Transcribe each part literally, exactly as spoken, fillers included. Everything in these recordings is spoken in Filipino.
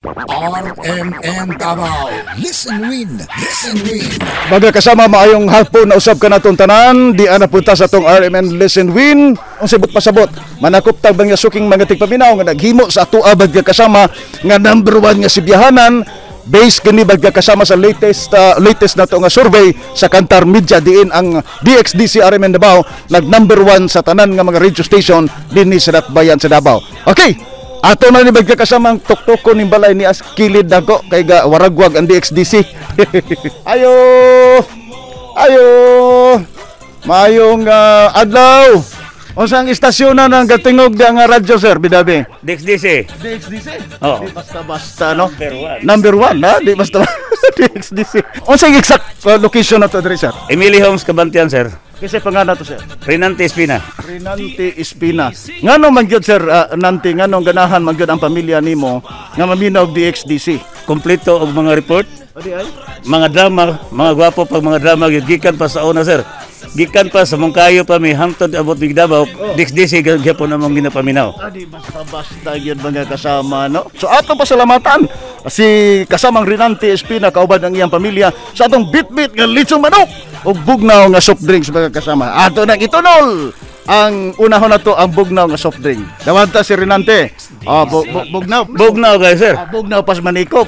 R M M Davao. Listen win, listen win. Baga kasama maayong hapon na usab ka natong tanan, di ana punta sa tong R M N Listen Win. Ang sibot pasabot, manakop tag mga suking mga tigpaminaw nga naghimo sa atoa bagya kasama nga number one nga si biyahanan. Base kini bagya kasama sa latest uh, latest na to nga survey sa Kantar Media diin ang D X D C R M N Davao nag number one sa tanan nga mga radio station dinhi sa Datbayan sa Davao. Okay. Ato na ni bagya kasama ang tuktok ni balay ni Askilid dako kay ga waragwag ang D X D C. Ayo! Ayo! Mayong uh, adlaw. Unsang istasyon na ng gatingog nga radyo sir bidabi? D X D C. D X D C? Oh. Di basta-basta no? Number one. Number one na? Di basta D X D C. Unsang exact uh, location na to diri sir? Emily Homes Kabantian, sir. Kasi pangana to sir? Renante Espina. Renante Espina. Ngano man gyud sir uh, Nante nganong ganahan man gyud ang pamilya nimo nga maminog D X D C? Kompleto og mga report, Adi ay? mga drama, mga gwapo pag mga drama gyud gikan pa sa una, sir. Gikan pa sa Mongkayo pa may hangtod abot big Davao. D X D C gyapon among ginapaminaw. Adi basta-basta gyud mga kasama no. So ato pasalamatan si kasamang Renante Espina kaubad ang iyang pamilya sa atong bit-bit nga litsong manok ug bugnaw nga soft drinks mga kasama. Ato nang itunol ang unahon na to ang bugnaw nga soft drink. Dawanta si Renante. Ah, bu bu bugnaw. Bugnaw kay sir. Ah, bugnaw pas manikop.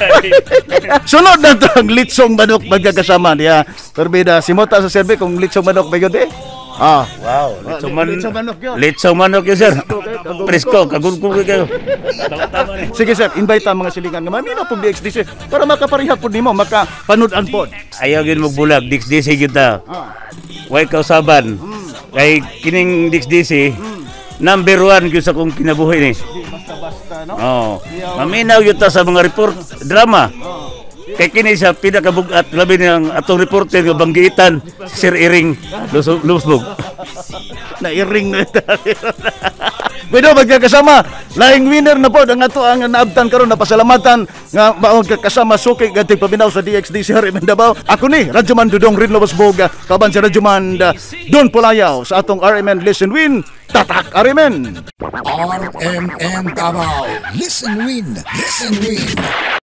Sunod na to ang litsong manok mga kasama niya. Perbida simota sa serve kung litsong manok ba yun eh. Ah, Wow, litsong man. litsong manok yun. Litsong manok yun, sir. Presko, kagulgul kayo. Tama-tama ni. Sige sir, invite ang mga silingan nga mamina po D X D C para makaparihat po nimo, makapanudan po. Ayaw gyud magbulag, D X D C gyud ta. Ah. Way kausaban. Kay kining D X D C number one gyud sa kong kinabuhi ni. Di basta-basta no. Oh. Maminaw gyud ta sa mga report drama. Kay kini sa pinakabugat labi niyang atong reporter nga banggitan Sir Iring Lusbog. Nairing na tayo. Pero magkakasama, laing winner na po ang ato ang naabtan karon na pasalamatan nga maong kakasama suki gating paminaw sa D X D C R M N Davao. Ako ni Radyoman Dudong Rin Lobosbog kaban si Radyoman uh, Don Pulayaw sa atong R M N Listen Win Tatak R M N. R M M Davao. Listen win, listen win.